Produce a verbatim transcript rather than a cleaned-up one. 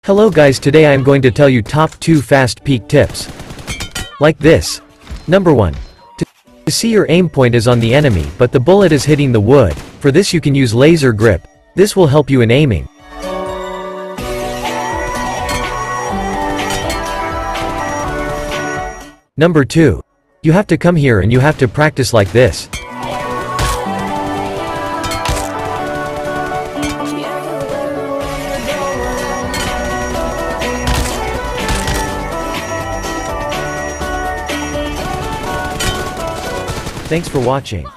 Hello guys, today I am going to tell you top two fast peek tips. Like this. Number one. To, to see your aim point is on the enemy but the bullet is hitting the wood. For this you can use laser grip. This will help you in aiming. Number two. You have to come here and you have to practice like this. Thanks for watching.